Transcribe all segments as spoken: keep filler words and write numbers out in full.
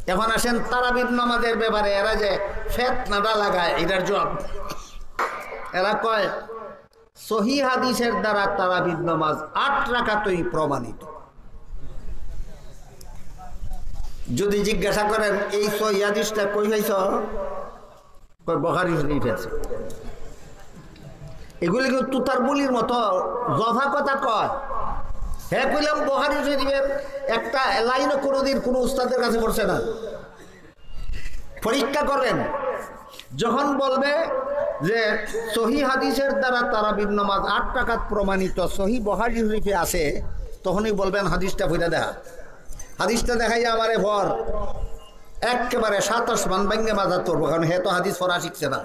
এখন আসেন তারাবির নামাজের ব্যাপারে এরা যে ফিতনাটা লাগায় এটার জবাব এরা কয় সহি হাদিসের দ্বারা তারাবির নামাজ আট রাকাতই প্রমাণিত। যদি জিজ্ঞাসা করেন এই সহি হাদিসটা কই হইছ, কয় বুখারী শরীফে আছে। এগুলি কিন্তু তুতার বলির মতো জফা কথা কয়। হ্যাঁ কইলাম বুখারী শরীফের একটা লাইনও কোনোদিন কোনো উস্তাদের কাছে পড়ছে না। পরীক্ষা করবেন, যখন বলবে যে সহি হাদিসের দ্বারা তারাবির নামাজ আট রাকাত প্রমাণিত, সহি বুখারী শরীফে আছে, তখনই বলবেন হাদিসটা ফিরে দেখা। হাদিসটা দেখাই আমারে ভর একেবারে সাতাশ মান ভাঙ্গে মাজার তোরবো, কারণ হে তো হাদিস পড়া শিখছে না।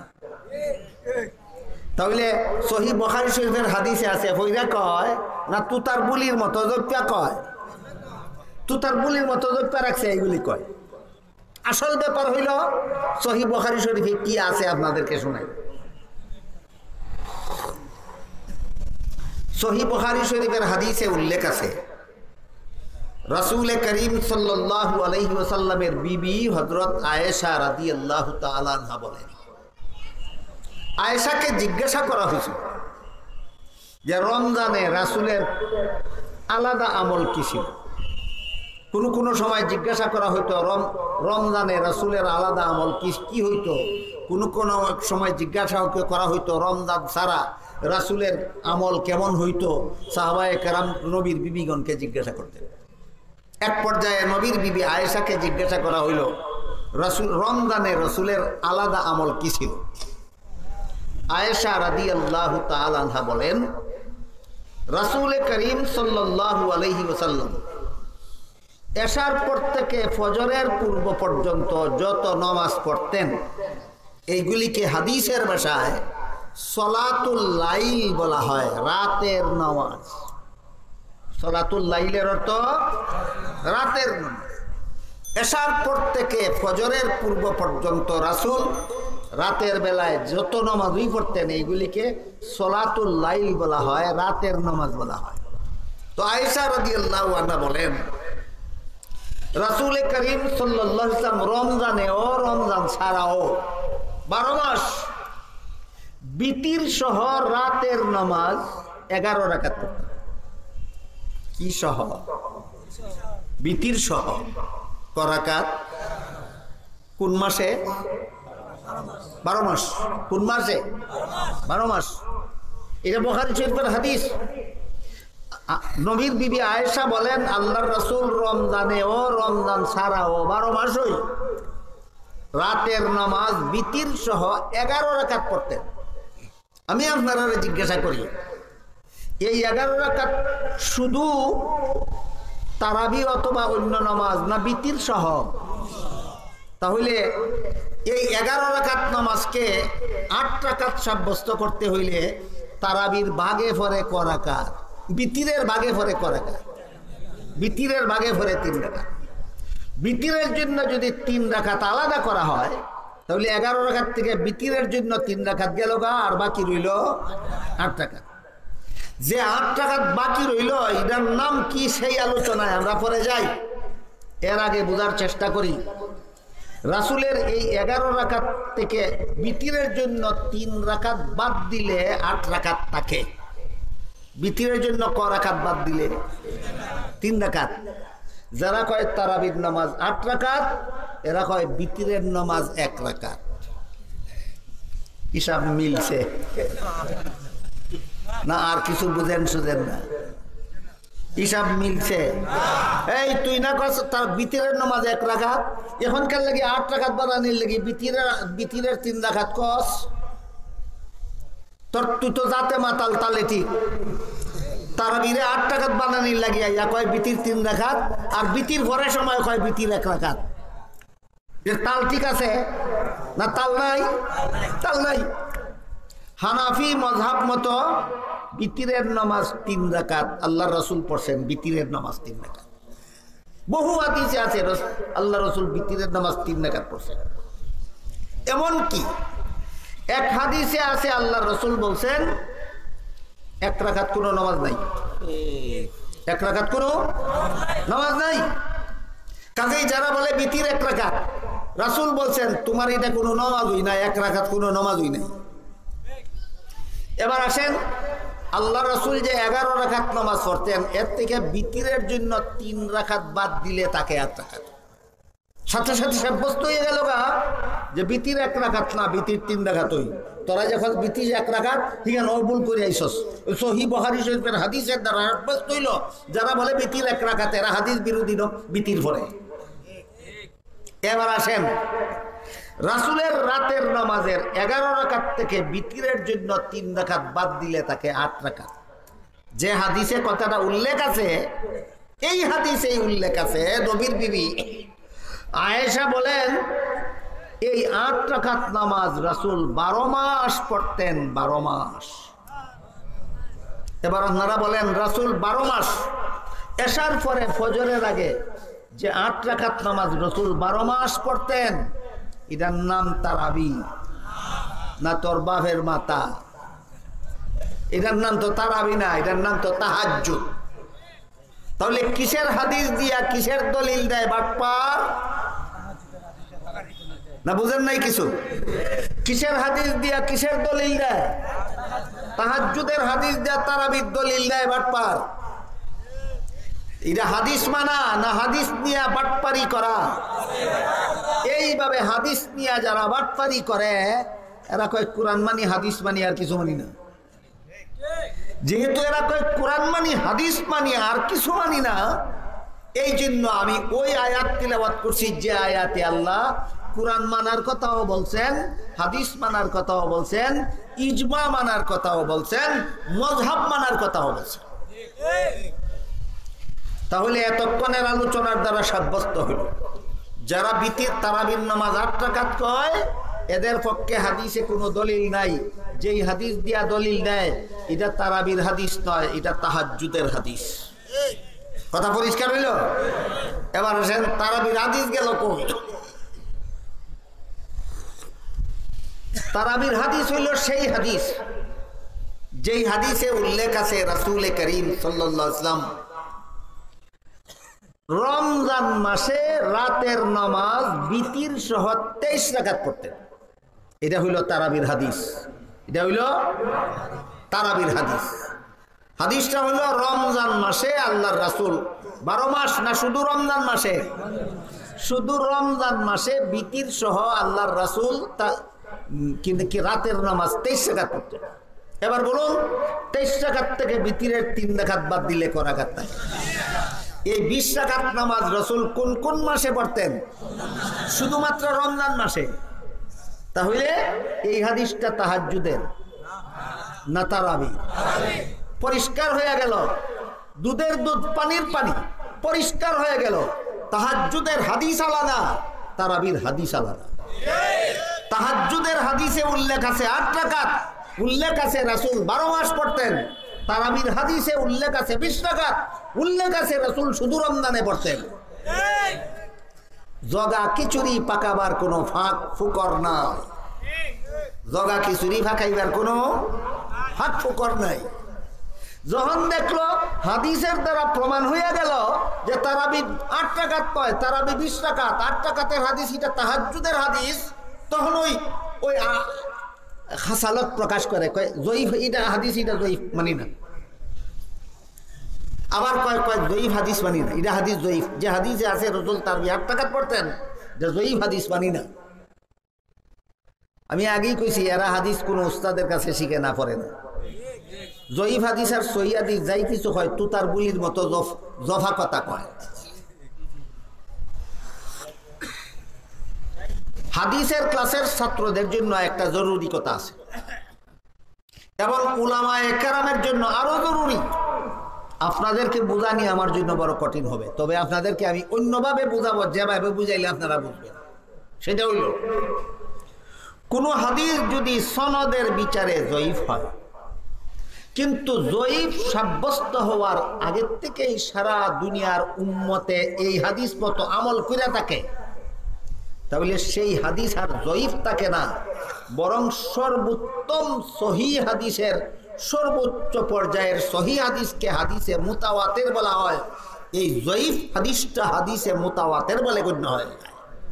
তাহলে সহি বুখারী শরীফের হাদিসে আছে ফইরা কয় না তুতার বুলির মতো জপ্পা কয়, তুতার বুলির মতো জপ্পা রাখছে এইগুলি কয়। আসল ব্যাপার হইল সহি বুখারী শরীফে কি আছে আপনাদেরকে শোনাই। সহি বুখারী শরীফের হাদিসে উল্লেখ আছে রাসূল করিম সাল্লাল্লাহু আলাইহি ওয়াসাল্লামের বিবি হযরত আয়েশা রাদিয়াল্লাহু তাআলা আনহা বলেন, আয়েশাকে জিজ্ঞাসা করা হয়েছিল যে রমজানে রাসূলের আলাদা আমল কি ছিল। কোনো কোনো সময় জিজ্ঞাসা করা হইতো রমজানে রাসূলের আলাদা আমল কি কি হইতো। কোনো কোনো সময় জিজ্ঞাসা করা হইতো রমজান ছাড়া রাসূলের আমল কেমন হইতো। সাহাবায়ে কেরাম নবীর বিবিগণকে জিজ্ঞাসা করতেন। এক পর্যায়ে নবীর বিবি আয়েশাকে জিজ্ঞাসা করা হইল রাসূল রমজানে রাসূলের আলাদা আমল কি ছিল। আয়েশা রাদিয়াল্লাহু তাআলা আনহা বলেন, রাসূল করিম সাল্লাল্লাহু আলাইহি ওয়াসাল্লাম এশার পর থেকে ফজরের পূর্ব পর্যন্ত যত নামাজ পড়তেন এইগুলিকে হাদিসের ভাষায় সলাতুল লাইল বলা হয়, রাতের নামাজ। সলাতুল লাইলের অর্থ রাতের নামাজ। এশার পর থেকে ফজরের পূর্ব পর্যন্ত রাসূল রাতের বেলায় যত নামাজই পড়তেন এইগুলিকে সলাতুল লাইল বলা হয়, রাতের নামাজ বলা হয়। তো আয়েশা রাদিয়াল্লাহু আনহা বলেন, রাসূল করিম সাল্লাল্লাহু আলাইহি ওয়াসাল্লাম রমজানে ও রমজান ছাড়াও বারো মাস বিতির সহ রাতের নামাজ এগারো রাকাত পড়তেন। কি সহ? বিতির সহ ক রাকাত? কোন মাসে? বারো মাস। কোন মাসে? বারো মাস। এটা বুখারী শরীফের হাদিস। নবীর বিবি আয়েশা বলেন, আল্লাহর রাসূল রমজানে ও রমজান ছাড়াও বারো মাসই রাতের নামাজ বিতির সহ এগারো রাকাত পড়তেন। আমি আপনারা জিজ্ঞাসা করি, এই এগারো রাকাত শুধু তারাবি অথবা অন্য নামাজ না বিতির সহ? তাহলে এই এগারো রাকাত নামাজকে আট রাকাত সাব্যস্ত করতে হইলে তারাবির ভাগে ফরে ক রাকাত, বিতিরের ভাগে ফরে ক রাকাত? বিতিরের ভাগে ফরে তিন রাকাত। বিতিরের জন্য যদি তিন রাকাত আলাদা করা হয় তাহলে এগারো রাকাত থেকে বিতিরের জন্য তিন রাকাত গেল গা, আর বাকি রইল আট রাকাত। যে আট রাকাত বাকি রইল এটার নাম কি সেই আলোচনায় আমরা পরে যাই। এর আগে বোঝার চেষ্টা করি রাসূলের এই এগারো রাকাত থেকে বিতিরের জন্য তিন রাকাত বাদ দিলে আট রাকাত থাকে। বিতিরের জন্য ক রাকাত বাদ দিলে? তিন রাকাত। যারা কয় তারাবির নামাজ আট রাকাত, এরা কয় বিতিরের নামাজ এক রাকাত। হিসাব মিলছে না? আর কিছু বুঝেন সুঝেন না? হিসাব মিলছে? এই তুই না কস তার বিতিরের নামাজ এক রাকাত, এখনকার লাগি আট রাকাত বানানির লাগি বিতিরের বিতিরের তিন রাকাত কস। তোর তুই তো যাতে মাতাল তালে ঠিক। তারাবিরে আট রাকাত বানানির লাগি ইয়া কয় বিতির তিন রাকাত, আর বিতির ভরে সময় কয় বিতির এক রাকাত। এর তাল ঠিক আছে না? তাল নাই, তাল নাই। হানাফি মযহাব মতো বিতিরের নামাজ তিন রাকাত আল্লাহ রাসূল পড়ছেন, বিতিরের নামাজ তিন রাকাত। বহু হাদিসে আছে আল্লাহ রাসূল বিতিরের নামাজ তিন রাকাত পড়ছেন। এমন কি এক হাদিসে আছে আল্লাহ রাসূল বলছেন এক রাকাত কোনো নামাজ নাই, এক রাকাত কোনো নামাজ নাই। কাজেই যারা বলে বিতির এক রাকাত, রাসূল বলছেন তোমার এটা কোনো নামাজই নাই, এক রাকাত কোনো নামাজই নাই। এবার আসেন, আল্লাহ রাসূল যে এগারো রাকাত নামাজ পড়তেন, এর থেকে বিতিরের জন্য তিন রাকাত বাদ দিলে তাকে আট রাকাত। সাথে সাথে সাব্যস্ত হয়ে গেল গা যে বিতির এক রাকাত না, বিতির তিন রাকাতই। তোরা যখন বিতির এক রাকাত ঠিক আছে ভুল করে আইসস। সহিহ বুখারী শরীফের হাদিসের দ্বারা সাব্যস্ত হইল যারা বলে বিতির এক রাকাত এরা হাদিস বিরোধী বিতির পড়ে। এবার আসেন, রাসূলের রাতের নামাজের এগারো রাকাত থেকে বিতিরের জন্য তিন রাকাত বাদ দিলে তাকে আট রাকাত। যে হাদিসে কথাটা উল্লেখ আছে, এই হাদিসেই উল্লেখ আছে নবীর বিবি আয়েশা বলেন এই আট রাকাত নামাজ রাসূল বারো মাস পড়তেন, বারো মাস। এবার আপনারা বলেন রাসূল বারো মাস এশার পরে ফজরের আগে যে আট রাকাত নামাজ রাসূল বারো মাস পড়তেন, এটার নাম তারাবি না তোর বাপের মাতা? এটার নাম তো তারাবি না, এটার নাম তো তাহাজ্জুদ। তাহলে কিসের হাদিস দিয়া কিসের দলিল দেয় বাটপার? না বুঝেন নাই কিছু? কিসের হাদিস দিয়া কিসের দলিল দেয়? তাহাজ্জুদের হাদিস দিয়া তারাবির দলিল দেয় বাটপার। এটা হাদিস মানা না হাদিস নিয়ে বাটপারি করা? এইভাবে হাদিস নিয়ে যারা বাটপারি করে এরা কয় কোরআন মানি হাদিস মানি আর কিছু মানি না। যেহেতু এরা কয় কোরআন মানি হাদিস মানি আর কিছু মানি না, এই জন্য আমি ওই আয়াত তিলাওয়াত করছি যে আয়াতে আল্লাহ কোরআন মানার কথাও বলছেন, হাদিস মানার কথাও বলছেন, ইজমা মানার কথাও বলছেন, মযহাব মানার কথাও বলছেন। তাহলে এতক্ষণের আলোচনার দ্বারা সাব্যস্ত হইল যারা বিতির তারাবির নামাজ আট রাকাত কয় এদের পক্ষে হাদিসে কোনো দলিল নাই। যেই হাদিস দিয়া দলিল দেয় এটা তারাবির হাদিস নয়, এটা তাহাজ্জুদের হাদিস। কথা পরিষ্কার হইল? এবার আসেন তারাবির হাদিস গেল কই? তারাবির হাদিস হইল সেই হাদিস যেই হাদিসে উল্লেখ আছে রাসূল করিম সাল্লাল্লাহু আলাইহি ওয়াসাল্লাম রমজান মাসে রাতের নামাজ বিতির সহ তেইশ রাকাত পড়তেন। এটা হইল তারাবির হাদিস। এটা হইল তারাবির হাদিস। হাদিসটা হইল রমজান মাসে আল্লাহর রাসূল বারো মাস না শুধু রমজান মাসে? শুধু রমজান মাসে বিতির সহ আল্লাহর রাসূল কিন্তু কি রাতের নামাজ তেইশ রাকাত পড়তেন। এবার বলুন তেইশ রাকাত থেকে বিতিরের তিন রাকাত বাদ দিলে ক রাকাত থাকে? এই বিশ রাকাত নামাজ রাসূল কোন কোন মাসে পড়তেন? শুধুমাত্র রমজান মাসে। তাহলে এই হাদিসটা তাহাজ্জুদের না তারাবি? পরিষ্কার হয়ে গেল, দুধের দুধ পানির পানি, পরিষ্কার হয়ে গেল। তাহাজ্জুদের হাদিস আলাদা, তারাবির হাদিস আলাদা। তাহাজ্জুদের হাদিসে উল্লেখ আছে আট রাকাত, উল্লেখ আছে রাসূল বারো মাস পড়তেন। তারাবির হাদিসে উল্লেখ আছে বিশ রাকাত, উল্লেখ আছে রাসূল শুধু রমজানে পড়তেন। জগা খিচুড়ি পাকাবার কোনো ফাঁক ফুকর নাই, জগা খিচুড়ি ফাঁকাইবার কোনো ফাঁক ফুকর নাই। যখন দেখলো হাদিসের দ্বারা প্রমাণ হয়ে গেল যে তারাবি আট রাকাত কয়, তারাবি বিশ রাকাত, আট রাকাতের হাদিস এটা তাহাজ্জুদের হাদিস, তখন ওই ওই খাসালত প্রকাশ করে কয় জয়ীফ এটা হাদিস, এটা জয়ীফ মানি না। আবার কয় কয় জয়ীফ হাদিস মানি না, এটা হাদিস জয়ীফ। যে হাদিসে আছে রাসূল তারাবি আট রাকাত পড়তেন, যে জয়ীফ হাদিস মানি না। আমি আগেই কইছি এরা হাদিস কোন উস্তাদের কাছে শিখে না পড়ে না। জয়ীফ হাদিস আর সহিহ হাদিস যাই কিছু হয় তুতার বুলির মতো জফা কথা কয়। হাদিসের ক্লাসের ছাত্রদের জন্য একটা জরুরি কথা আছে এবং উলামায়ে কেরামের জন্য আরো জরুরি। আপনাদেরকে বোঝানি আমার জন্য বড় কঠিন হবে, তবে আপনাদেরকে আমি অন্যভাবে বুঝাবো, যেভাবে বুঝাইলে আপনারা বুঝবেন। সেটা হইল কোন হাদিস যদি সনদের বিচারে জয়ীফ হয় কিন্তু জয়ীফ সাব্যস্ত হওয়ার আগের থেকেই সারা দুনিয়ার উম্মতে এই হাদিস মতো আমল করে থাকে, তাহলে সেই হাদিস আর জয়ীফ থাকে না, বরং সর্বোত্তম সহিহ হাদিসের সর্বোচ্চ পর্যায়ের সহিহ হাদিসকে হাদিসে মুতাওয়াতির বলা হয়। এই জয়ীফ হাদিসটা হাদিসে মুতাওয়াতের বলে গণ্য হয়ে যায়।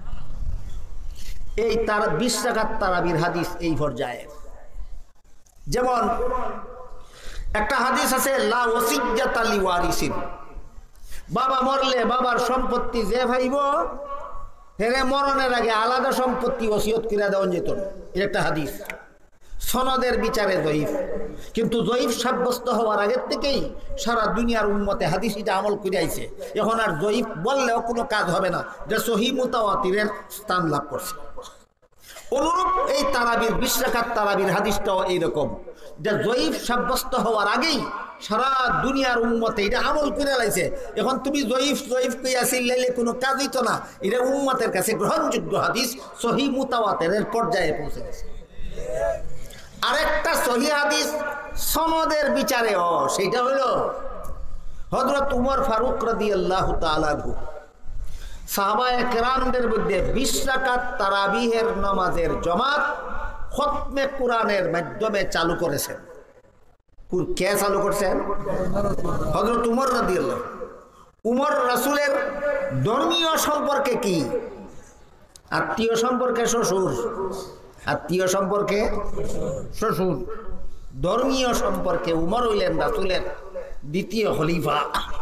এই তার বিশ রাকাত তারাবির হাদিস এই পর্যায়ে। যেমন একটা হাদিস আছে লা ওয়াসিয়্যাতা লিওয়ারিসিন, বাবা মরলে বাবার সম্পত্তি যে ভাইব হেরে মরণের আগে আলাদা সম্পত্তি ওসিয়ত করে দেওয়া যেত না। এটা একটা হাদিস, সনদের বিচারে জয়ীফ, কিন্তু জয়ীফ সাব্যস্ত হওয়ার আগের থেকেই সারা দুনিয়ার উম্মতে হাদিস এটা আমল করে আইছে। এখন আর জয়ীফ বললেও কোনো কাজ হবে না, যে সহিহ মুতাওয়াতিরের স্থান লাভ করছে। অনুরূপ এই তারাবির বিশ রাকাত তারাবির হাদিসটাও এইরকম, যে জয়ীফ সাব্যস্ত হওয়ার আগেই সারা দুনিয়ার উম্মতে এটা আমল করে লাইছে। এখন তুমি জয়ীফ জয়ীফ কইয়া চিল্লাইলে কোনো কাজ হইতো না। এটা উম্মতের কাছে গ্রহণযোগ্য হাদিস, সহিহ মুতাওয়াতিরের পর্যায়ে পৌঁছে গেছে। আরেকটা সহিহ হাদিস সনদের বিচারে ও সেটা হলো হযরত উমর ফারুক রাদিয়াল্লাহু তাআলা আনহু সাহাবায়ে কেরামদের মধ্যে বিশ রাকাত তারাবিহের নামাজের জামাত খতমে কোরআনের মাধ্যমে চালু করেছেন। কে চালু করছেন? হযরত উমর রাদিয়াল্লাহু। উমর রাসূলের ধর্মীয় সম্পর্কে কি? আত্মীয় সম্পর্কে শ্বশুর, আত্মীয় সম্পর্কে শ্বশুর, ধর্মীয় সম্পর্কে উমর হইলেন রাসূলের দ্বিতীয় খলিফা।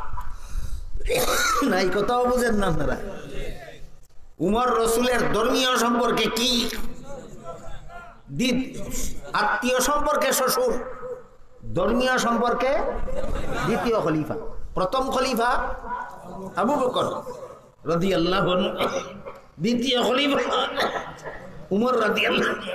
নাই কথাও বুঝেন না আপনারা? উমর রাসূলের ধর্মীয় সম্পর্কে কি? আত্মীয় সম্পর্কে শ্বশুর, ধর্মীয় সম্পর্কে দ্বিতীয় খলিফা। প্রথম খলিফা আবু বকর রাদিয়াল্লাহু আনহু, দ্বিতীয় খলিফা উমর রাদিয়াল্লাহু আনহু,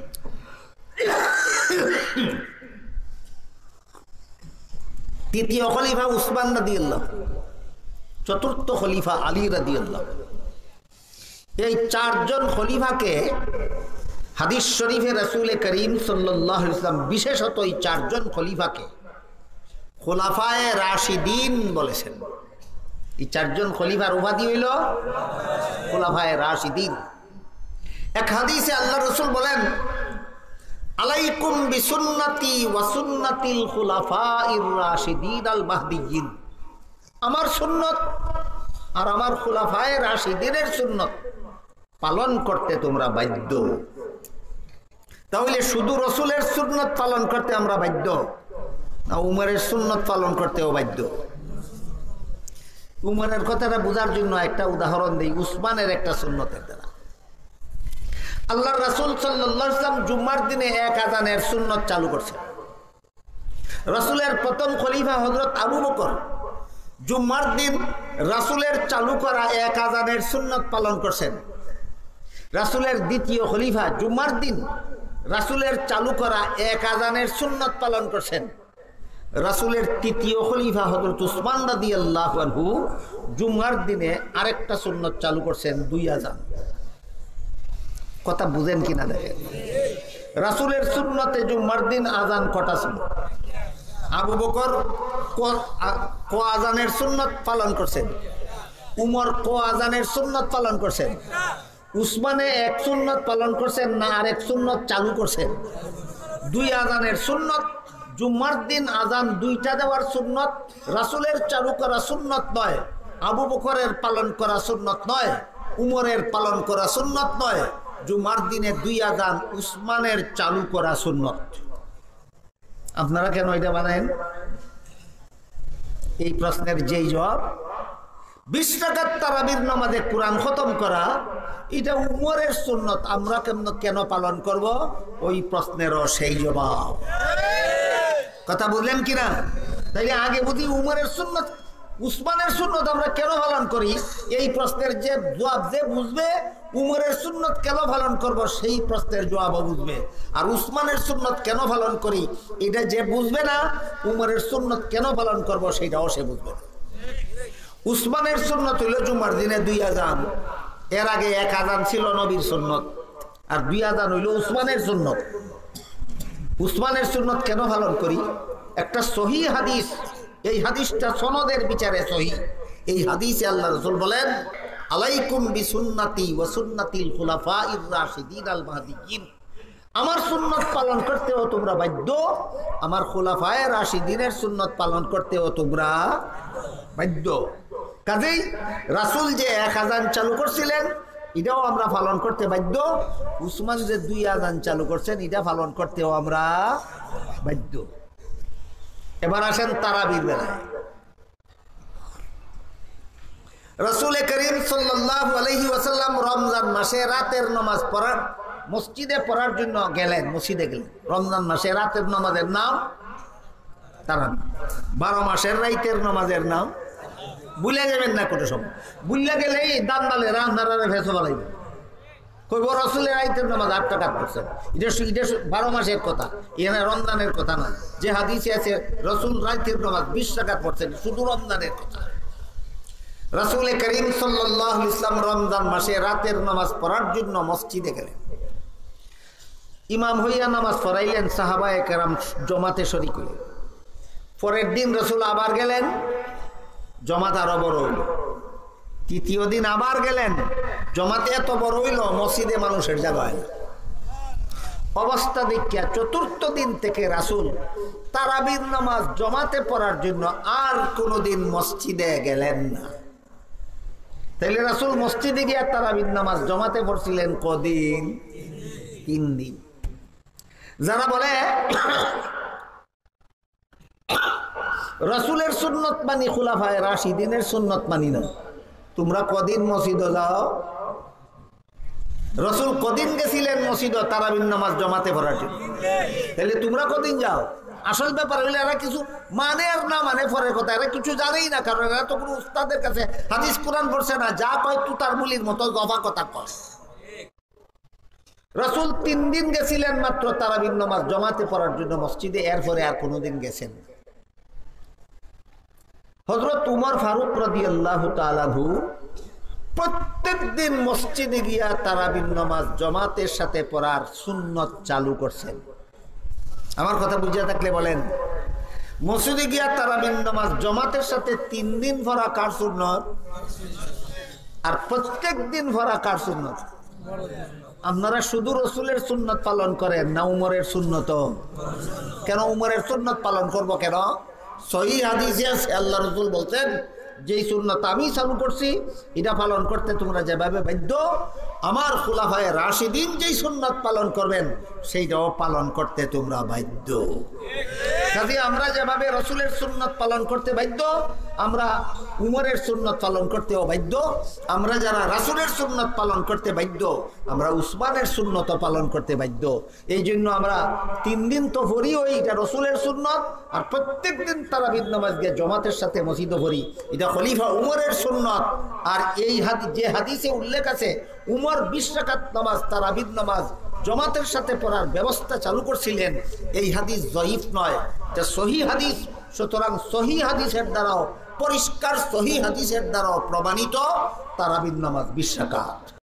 তৃতীয় খলিফা উসমান রাদিয়াল্লাহু, চতুর্থ খলিফা আলী রাদিয়াল্লাহু। এই চারজন খলিফাকে হাদিস শরীফে রাসূল করিম সাল্লাল্লাহু আলাইহি ওয়াসাল্লাম বিশেষত এই চারজন খলিফাকে খোলাফায়ে রাশিদিন বলেছেন। এই চারজন খলিফার উপাধি হইল খোলাফায়ে রাশিদিন। এক হাদিসে আল্লাহ রাসূল বলেন, আলাইকুম বিসুন্নতি ওয়া সুন্নাতিল খুলাফাইর রাশিদিন আল মাহদিয়্যিন, আমার সুন্নত আর আমার খুলাফায়ে রাশিদিনের সুন্নত পালন করতে তোমরা বাধ্য। তাহলে শুধু রাসূলের সুন্নত পালন করতে আমরা বাধ্য না উমরের সুন্নত পালন করতেও বাধ্য? উমরের কথাটা বোঝার জন্য একটা উদাহরণ দেই, উসমানের একটা সুন্নতের দ্বারা। আল্লাহর রাসূল সাল্লাল্লাহু আলাইহি ওয়াসাল্লাম জুম্মার দিনে এক আযানের সুন্নত চালু করছেন। রাসূলের প্রথম খলিফা হযরত আবু বকর জুম্মার দিন রাসূলের চালু করা এক আযানের সুন্নত পালন করছেন। রাসূলের দ্বিতীয় খলিফা জুম্মার দিন রাসূলের চালু করা এক আযানের সুন্নত পালন করছেন। রাসূলের তৃতীয় খলিফা হযরত উসমান রাদিয়াল্লাহু আনহু জুম্মার দিনে আরেকটা সুন্নত চালু করছেন, দুই আযান। কথা বুঝেন কিনা দেখেন। রাসূলের সুন্নতে জুম্মার দিন আযান কটা ছিল? আবু বকর ক আযানের সুন্নত পালন করছেন, উমর ক আযানের সুন্নত পালন করছেন, উসমানে এক সুন্নত পালন করছেন না আরেক সুন্নত চালু করছেন? দুই আযানের সুন্নত। জুম্মার দিন আযান দুইটা দেওয়ার সুন্নত রাসূলের চালু করা সুন্নত নয়, আবু বকরের পালন করা সুন্নত নয়, উমরের পালন করা সুন্নত নয়। জুম্মার দিনে দুই আযান উসমানের চালু করা সুন্নত। আপনারা কেন এটা বানান? এই প্রশ্নের যেই জবাব, বিশ রাকাত তারাবির নামাজে কোরআন খতম করা এটা উমরের সুন্নত, আমরা কেন কেন পালন করব? ওই প্রশ্নেরও সেই জবাব। কথা বুঝলেন কিনা? তাইলে আগে বুঝি উমরের সুন্নত উসমানের সুন্নত আমরা কেন পালন করি, এই প্রশ্নের যে জবাব যে বুঝবে উমরের সুন্নত কেন পালন করব সেই প্রশ্নের জবাবও বুঝবে। আর উসমানের সুন্নত কেন পালন করি এটা যে বুঝবে না, উমরের সুন্নত কেন পালন করব সেটাও সে বুঝবে না। উসমানের সুন্নত হইল জুমার দিনে দুই আযান, এর আগে এক আযান ছিল নবীর সুন্নত, আর দুই আযান হইল উসমানের সুন্নত। উসমানের সুন্নত কেন পালন করি? একটা সহিহ হাদিস, এই হাদিসটা সনদের বিচারে সহিহ। এই হাদিসে আল্লাহ রাসূল বলেন, আলাইকুম বিসুন্নতি ওয়া সুন্নাতিল খুলাফাইর রাশিদিন আল মাহদিয়্যিন, আমার সুন্নত পালন করতেও তোমরা বাধ্য, আমার খুলাফায়ে রাশিদিনের সুন্নত পালন করতেও তোমরা বাধ্য। কাজেই রাসূল যে এক আযান চালু করছিলেন এটাও আমরা পালন করতে বাধ্য। উসমান যে দুই আযান চালু করছেন এটা পালন করতেও আমরা বাধ্য। এবার আসেন তারাবির বেলায়। রাসূল করিম সাল্লাল্লাহু আলাইহি ওয়াসাল্লাম রমজান মাসে রাতের নামাজ পড়ার মসজিদে পড়ার জন্য গেলেন, মসজিদে গেলেন। রমজান মাসে রাতের নামাজের নাম তারাবি, বারো মাসের রাইতের নামাজের নাম ভুলে যাবেন না। কোনো সময় ভুলে গেলেই দান ডালে রান্নারে ভেসে বলাইবে কইব রাসূলের রাইতের নামাজ আট টাকা করছেন। এটা এটা বারো মাসের কথা, এখানে রমজানের কথা না। যে হাদিসে আছে রাসূল রাইতের নামাজ বিশ টাকা পড়ছেন, শুধু রমজানের কথা। রাসূল করিম সাল্লাল্লাহু আলাইহি ওয়াসাল্লাম রমজান মাসে রাতের নামাজ পড়ার জন্য মসজিদে গেলেন। ইমাম হইয়া নামাজ পড়াইলেন, সাহাবায়ে কেরাম জমাতে শরীক হইলেন। পরের দিন রাসূল আবার গেলেন, জমাত আরো বড় হইল। তৃতীয় দিন আবার গেলেন, জমাতে এত বড় হইল মসজিদে মানুষের জায়গা হয় না। অবস্থা দেখিয়া চতুর্থ দিন থেকে রাসূল তারাবির নামাজ জমাতে পড়ার জন্য আর কোনোদিন মসজিদে গেলেন না। তাইলে রাসূল মসজিদে গিয়া তারাবির নামাজ জমাতে পড়ছিলেন কদিন? তিন দিন। যারা বলে রাসূলের সুন্নত মানি খুলাফায়ে রাশিদিনের সুন্নত মানি না, তোমরা কদিন মসজিদে যাও? রাসূল কদিন গেছিলেন মসজিদে তারাবির নামাজ জমাতে পড়ার জন্য? তাহলে তোমরা কদিন যাও? আসল ব্যাপার হইলে এরা কিছু মানে আর না মানে পরের কথা, এরা কিছু জানেই না, কারণ এরা তো কোনো উস্তাদের কাছে হাদিস কোরআন পড়ছে না। যা কয় তু তার বলির মতো গফা কথা কয়। রাসূল তিন দিন গেছিলেন মাত্র তারাবির নামাজ জমাতে পড়ার জন্য মসজিদে, এরপরে আর কোনোদিন গেছেন। হযরত উমর ফারুক রাদিয়াল্লাহু তাআলা আনহু প্রত্যেক দিন মসজিদে গিয়া তারাবির নামাজ জমাতের সাথে পড়ার সুন্নত চালু করছেন। আমার কথা বুঝে থাকলে বলেন, মসজিদে গিয়া তারাবির নামাজ জমাতের সাথে তিন দিন পড়া কার সুন্নত? আর প্রত্যেক দিন পড়া কার সুন্নত? আপনারা শুধু রাসূলের সুন্নত পালন করেন না উমরের সুন্নত? কেন উমরের সুন্নত পালন করব কেন? সহিহ হাদিসে আছে আল্লাহ রাসূল বলতেন, যেই সুন্নত আমি চালু করছি এটা পালন করতে তোমরা যেভাবে বাধ্য, আমার খুলাফায়ে রাশিদিন যেই সুন্নত পালন করবেন সেইটাও পালন করতে তোমরা বাধ্য। কাজে আমরা যেভাবে রাসূলের সুন্নত পালন করতে বাধ্য, আমরা উমরের সুন্নত পালন করতেও বাধ্য। আমরা যারা রাসূলের সুন্নত পালন করতে বাধ্য, আমরা উসমানের সুন্নত পালন করতে বাধ্য। এই জন্য আমরা তিন দিন তো পড়ি ওই এটা রাসূলের সুন্নত, আর প্রত্যেক দিন তারাবির নামাজ গিয়ে জমাতের সাথে মসজিদে পড়ি এটা খলিফা উমরের সুন্নত। আর এই হাদিস যে হাদিসে উল্লেখ আছে উমর বিশ রাকাত নামাজ তারাবির নামাজ জমাতের সাথে পড়ার ব্যবস্থা চালু করছিলেন, এই হাদিস জয়ীফ নয়, এটা সহিহ হাদিস। সুতরাং সহিহ হাদিসের দ্বারাও পরিষ্কার সহিহ হাদিসের দ্বারাও প্রমাণিত তারাবির নামাজ বিশ রাকাত।